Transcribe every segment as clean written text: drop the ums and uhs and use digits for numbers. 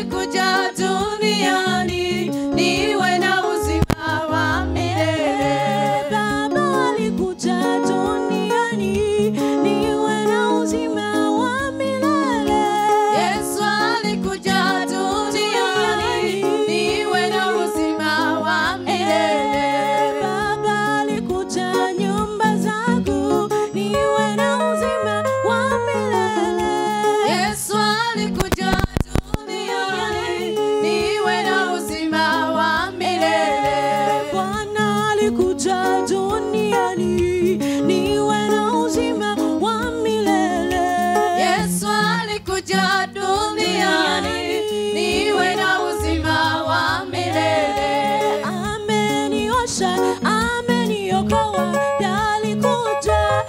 alikuja duniani niwe na uzima wa milele. Baba alikuja duniani niwe na uzima wa milele. Yesu alikuja duniani niwe na uzima wa milele. Baba alikuja nyumba zangu niwe na uzima wa milele. Yesu alikuja duniani niwe na uzima wa milele. Bwana alikuja duniani niwe na uzima wa milele. Yesu alikuja duniani niwe na uzima wa milele. Ameniosha, ameniokoa, alikuja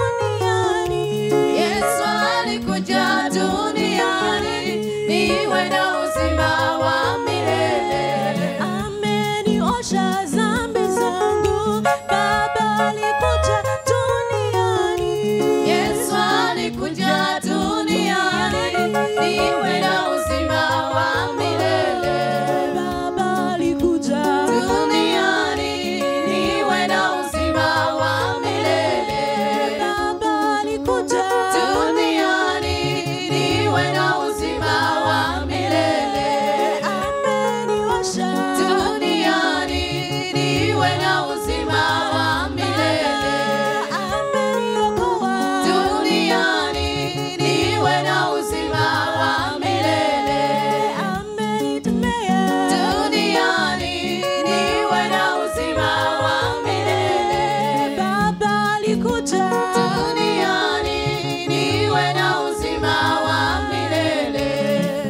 duniani. Yesu alikuja duniani niwe na uzima wa milele. Ameniosha dhambi zangu, Baba alikuja duniani. Yesu alikuja duniani niwe na uzima wa milele. Baba alikuja Duniani niwe na uzima wa milele. Baba alikuja Duniani niwe na uzima wa milele. ameniosha Duniani niwe na uzima wa milele. ameniokoa Duniani niwe na uzima wa milele. amenitumia Duniani niwe na uzima wa milele. Baba alikuja Duniani niwe na uzima wa milele.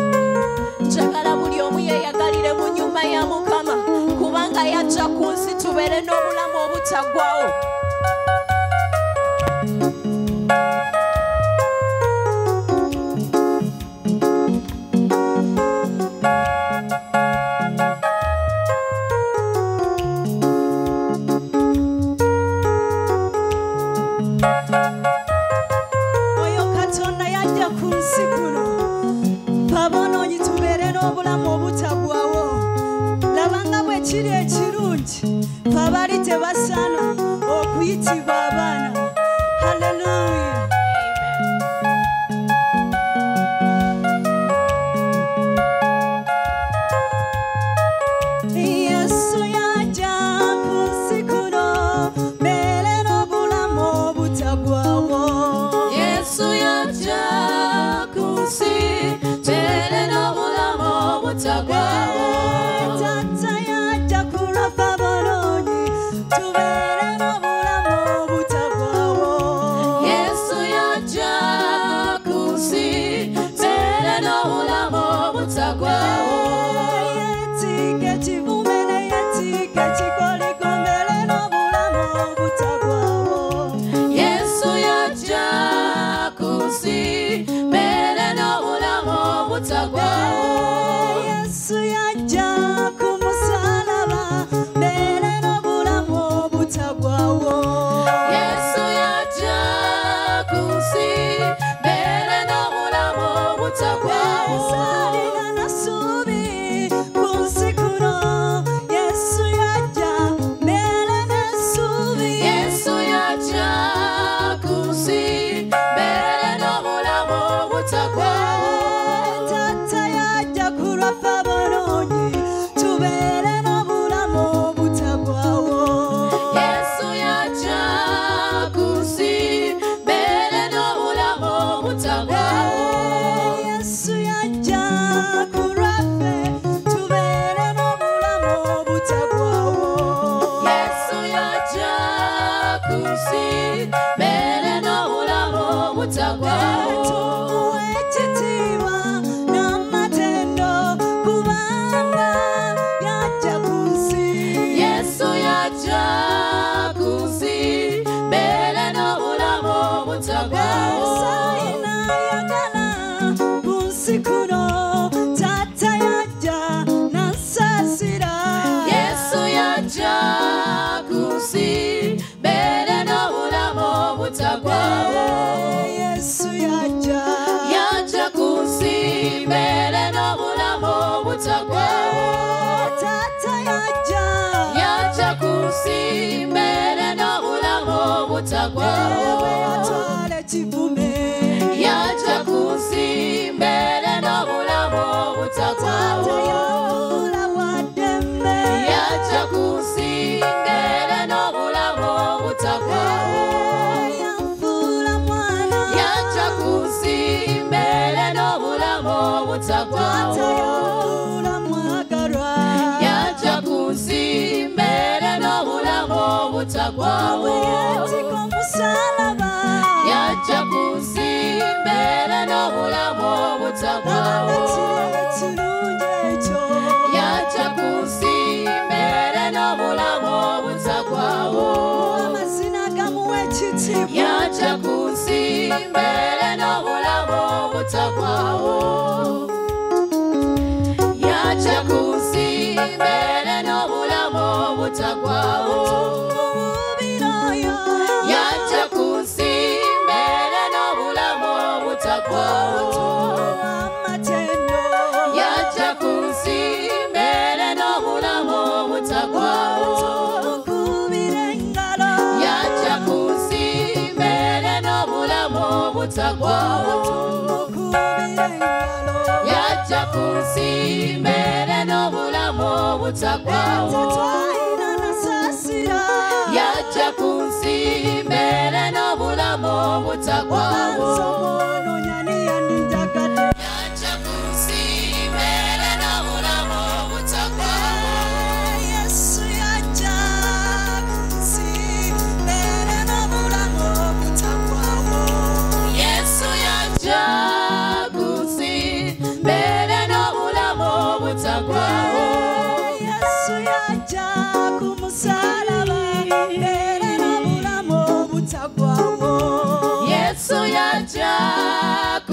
njagala buli omu yeyagalire mu nyumba ya Mukama kubanga yajja ku nsi tubeere n'obulamu obutaggwawo. Oyo Katonda yajja ku nsi kuno babonoonyi tubeere n'obulamu obutaggwawo. Labanga bwe kiri ekirungi abali tebasaana okuyitibwa abaana. Haleluya. Yesu yajja ku nsi kuno mbeere n'obulamu obutaggwawo. Yesu yajja ku nsi tubeere n'obulamu obutaggwawo. Tata yajja kulwafa abalonyi tubeere n'obulamu obutaggwawo. Yesu yajja ku nsi tubeere n'obulamu obutaggwawo. Yeetiika ekivume ne yeetiika ekikoliko mbeere n'obulamu obutaggwawo. Yesu yajja ku nsi tubeere n'obulamu obutaggwawo. Yesu yajja ku musaalaba mbeere n'obulamu obutaggwawo. Yesu yajja ku nsi tubeere n'obulamu obutaggwawo. Saalina na ssuubi ku nsi kuno. Yesu yajja mbeere n'essuubi. Yesu yajja ku nsi tubeere n'obulamu obutaggwawo. Tata kusimbere n'obulamu butagwawo. Yatwala kivume Yaja kusimbere n'obulamu butagwawo. Yavula wademe Yaja kusimbere n'obulamu butagwawo. Yavula mwana Yaja kusimbere n'obulamu butagwawo. Yavula mwagarwa Yaja kusimbere n'obulamu butagwawo. Yatiko musalaba Yaja kusimbere n'obulamu butagwawo. Kirungi ekyo Yaja kusimbere n'obulamu butagwawo. Amazina gamuwa ekitiibwa Yaja kusimbere n'obulamu butagwawo. Yaja kusimbere n'obulamu butagwawo. Mubiroyo Yaja kusimbere n'obulamu butagwawo. Amatendo Yaja kusimbere n'obulamu butagwawo. Mukubire engalo Yaja kusimbere n'obulamu butagwawo. Mukubire engalo Yaja kusimbere n'obulamu butagwawo. Tetwaina nasasira Yaja kusimbere n'obulamu butagwawo. Nsomono nyani yandinjagadde Yaja kusimbere n'obulamu butagwawo. Yesu yajja kunsimbere n'obulamu obutagwawo Yesu yaja kusimbere n'obulamu butagwawo. Yesu yajja kumusalaba mbere n'obulamu obutagwawo Yesu yaja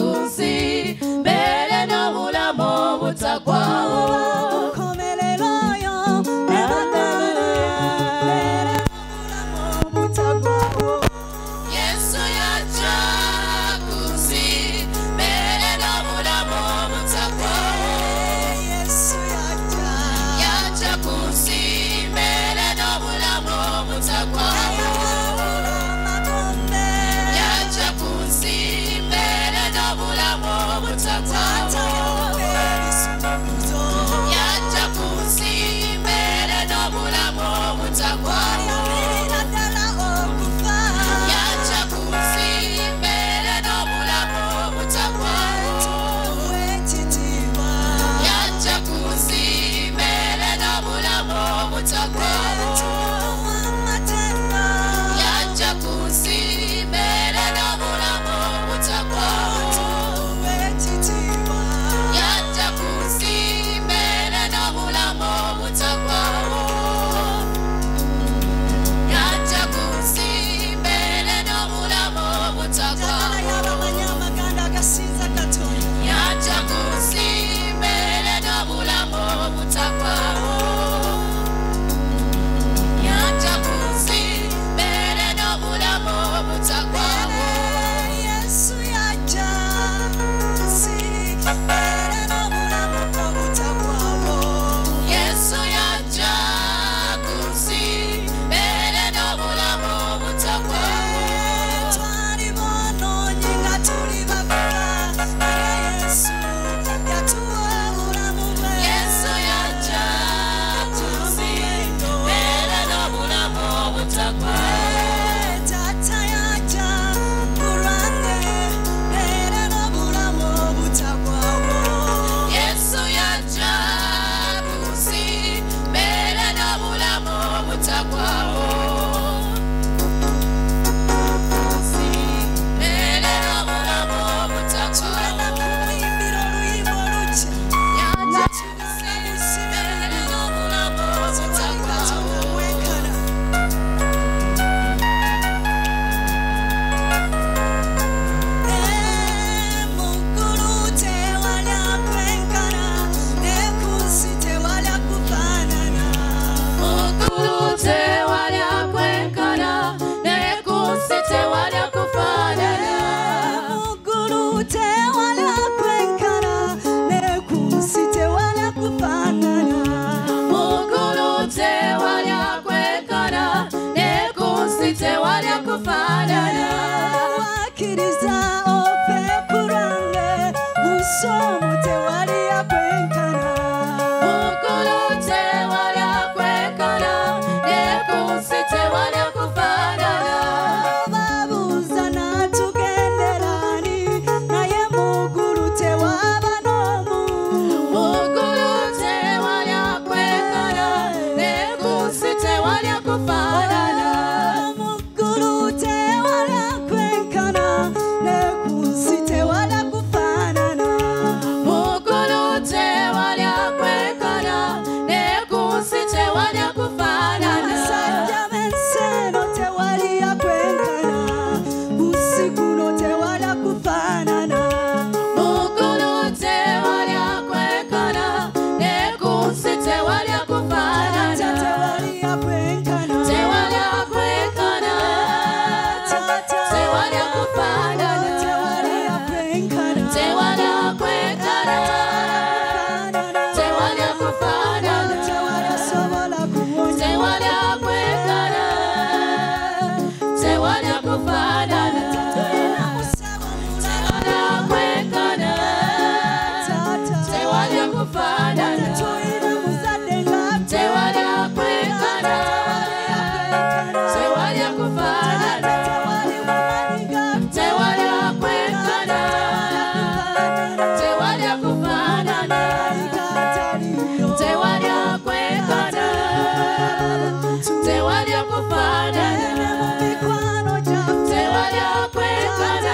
kufanana. Tewali akwekana. Tewali akufanana. Tewali akwekana. Tewali akufanana. Tewali akwekana. Tewali akufanana. Tewali akwekana.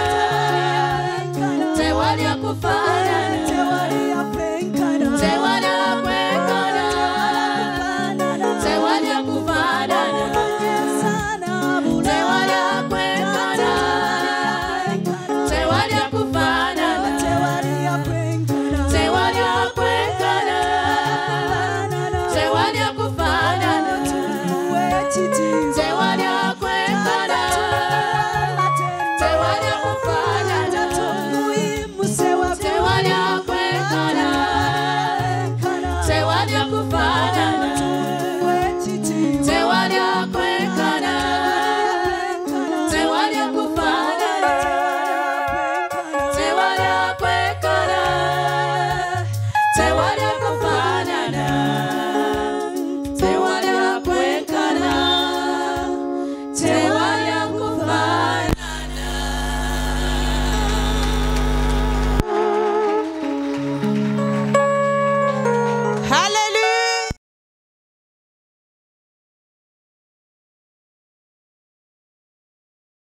Tewali akufanana. Tewali akwekana. Tewali akufanana. Tewali akwekana. Tewali akufanana. Tewali akwekana. Tewali akufanana. Tewali akwekana. Tewali akufanana. Tewali akwekana. Tewali akufanana.